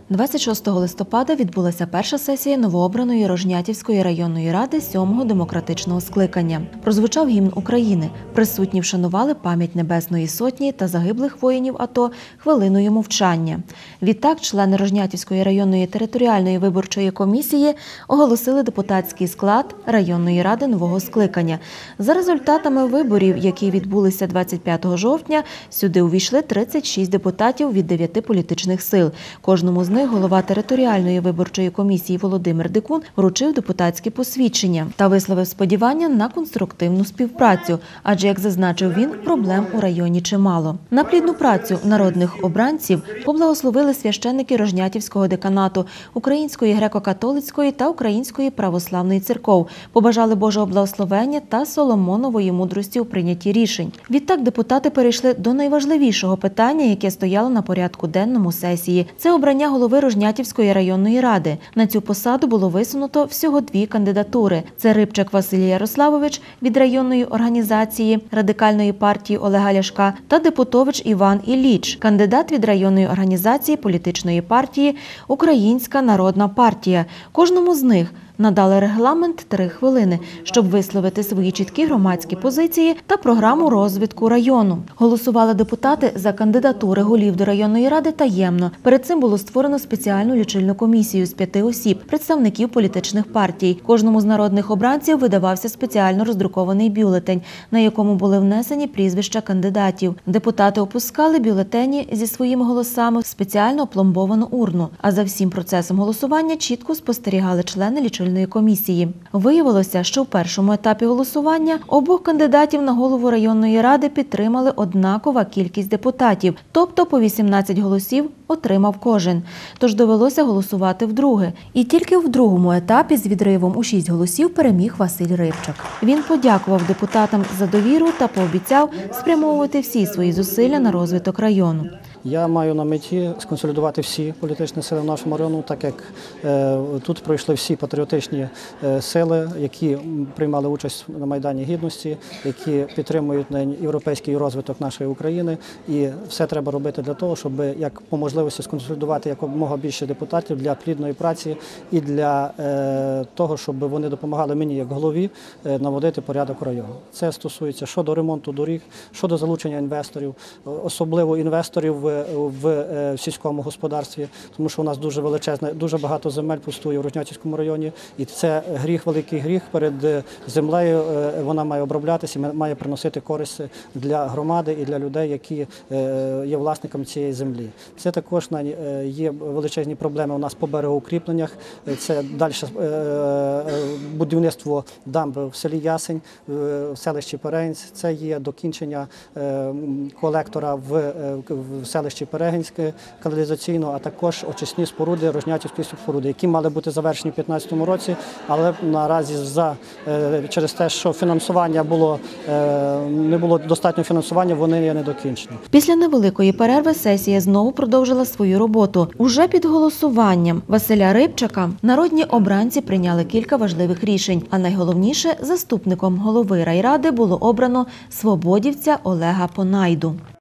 26 листопада відбулася перша сесія новообраної Рожнятівської районної ради 7-го демократичного скликання. Прозвучав гімн України. Присутні вшанували пам'ять Небесної Сотні та загиблих воїнів АТО хвилиною мовчання. Відтак, члени Рожнятівської районної територіальної виборчої комісії оголосили депутатський склад районної ради нового скликання. За результатами виборів, які відбулися 25 жовтня, сюди увійшли 36 депутатів від 9 політичних сил. Кожному з них голова територіальної виборчої комісії Володимир Дикун вручив депутатське посвідчення та висловив сподівання на конструктивну співпрацю, адже, як зазначив він, проблем у районі чимало. На плідну працю народних обранців поблагословили священники Рожнятівського деканату, Української греко-католицької та Української православної церков, побажали Божого благословення та Соломонової мудрості у прийнятті рішень. Відтак депутати перейшли до найважливішого питання, яке стояло на порядку денному сесії. Це обрання голови Рожнятівської районної ради. На цю посаду було висунуто всього 2 кандидатури. Це Рибчак Василь Ярославович від районної організації Радикальної партії Олега Ляшка та Депутович Іван Ілліч, кандидат від районної організації політичної партії Українська народна партія. Кожному з них надали регламент 3 хвилини, щоб висловити свої чіткі громадські позиції та програму розвитку району. Голосували депутати за кандидатури голів до районної ради таємно. Перед цим було створено спеціальну лічильну комісію з 5 осіб, представників політичних партій. Кожному з народних обранців видавався спеціально роздрукований бюлетень, на якому були внесені прізвища кандидатів. Депутати опускали бюлетені зі своїми голосами в спеціально опломбовану урну. А за всім процесом голосування чітко спостерігали члени лічильної комісії. Виявилося, що в першому етапі голосування обох кандидатів на голову районної ради підтримали однакова кількість депутатів, тобто по 18 голосів отримав кожен. Тож довелося голосувати вдруге. І тільки в другому етапі з відривом у 6 голосів переміг Василь Рибчак. Він подякував депутатам за довіру та пообіцяв спрямовувати всі свої зусилля на розвиток району. Я маю на меті сконсолідувати всі політичні сили в нашому районі, так як тут пройшли всі патріотичні сили, які приймали участь на Майдані Гідності, які підтримують європейський розвиток нашої України. І все треба робити для того, щоб як по можливості сконсолідувати якомога більше депутатів для плідної праці і для того, щоб вони допомагали мені як голові наводити порядок у районі. Це стосується щодо ремонту доріг, щодо залучення інвесторів, особливо інвесторів в сільському господарстві, тому що у нас дуже величезне, дуже багато земель пустує в Рожнятівському районі, і це гріх, великий гріх перед землею. Вона має оброблятися, має приносити користь для громади і для людей, які є власниками цієї землі. Це також є величезні проблеми у нас по берегоукріпленнях. Це далі будівництво дамби в селі Ясень, в селищі Перегінськ. Це є докінчення колектора в селищі Перегінське каналізаційного, а також очисні споруди, Рожнятівської споруди, які мали бути завершені в 2015 році, але наразі через те, що фінансування не було достатньо фінансування, вони є недокінчені. Після невеликої перерви сесія знову продовжила свою роботу. Уже під голосуванням Василя Рибчака народні обранці прийняли кілька важливих рішень, а найголовніше – заступником голови райради було обрано свободівця Олега Понайду.